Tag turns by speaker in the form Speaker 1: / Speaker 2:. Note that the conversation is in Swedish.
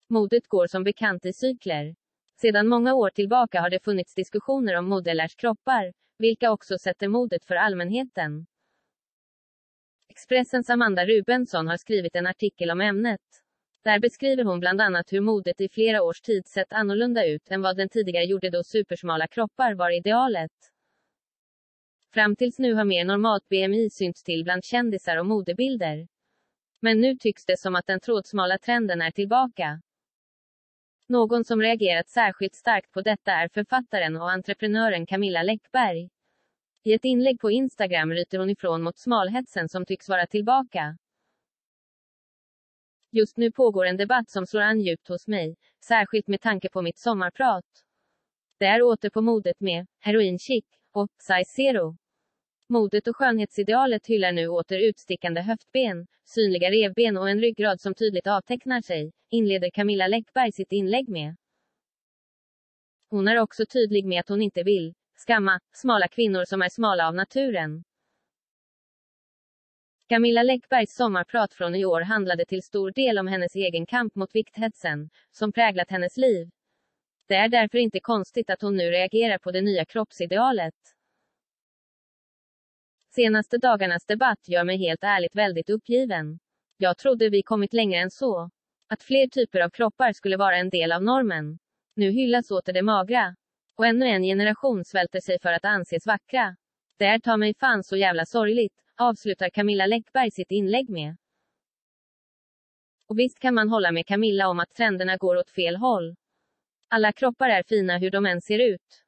Speaker 1: Modet går som bekant i cykler. Sedan många år tillbaka har det funnits diskussioner om modellers kroppar, vilka också sätter modet för allmänheten. Expressens Amanda Rubensson har skrivit en artikel om ämnet. Där beskriver hon bland annat hur modet i flera års tid sett annorlunda ut än vad den tidigare gjorde då supersmala kroppar var idealet. Fram tills nu har mer normalt BMI synts till bland kändisar och modebilder. Men nu tycks det som att den trådsmala trenden är tillbaka. Någon som reagerat särskilt starkt på detta är författaren och entreprenören Camilla Läckberg. I ett inlägg på Instagram ryter hon ifrån mot smalhetsen som tycks vara tillbaka. Just nu pågår en debatt som slår an djupt hos mig, särskilt med tanke på mitt sommarprat. Det är åter på modet med heroin chic och size zero. Modet och skönhetsidealet hyllar nu åter utstickande höftben, synliga revben och en ryggrad som tydligt avtecknar sig, inleder Camilla Läckberg sitt inlägg med. Hon är också tydlig med att hon inte vill skamma smala kvinnor som är smala av naturen. Camilla Läckbergs sommarprat från i år handlade till stor del om hennes egen kamp mot vikthetsen, som präglat hennes liv. Det är därför inte konstigt att hon nu reagerar på det nya kroppsidealet. Senaste dagarnas debatt gör mig helt ärligt väldigt uppgiven. Jag trodde vi kommit längre än så. Att fler typer av kroppar skulle vara en del av normen. Nu hyllas åter det magra. Och ännu en generation svälter sig för att anses vackra. Det är ta mig fan så jävla sorgligt, avslutar Camilla Läckberg sitt inlägg med. Och visst kan man hålla med Camilla om att trenderna går åt fel håll. Alla kroppar är fina hur de än ser ut.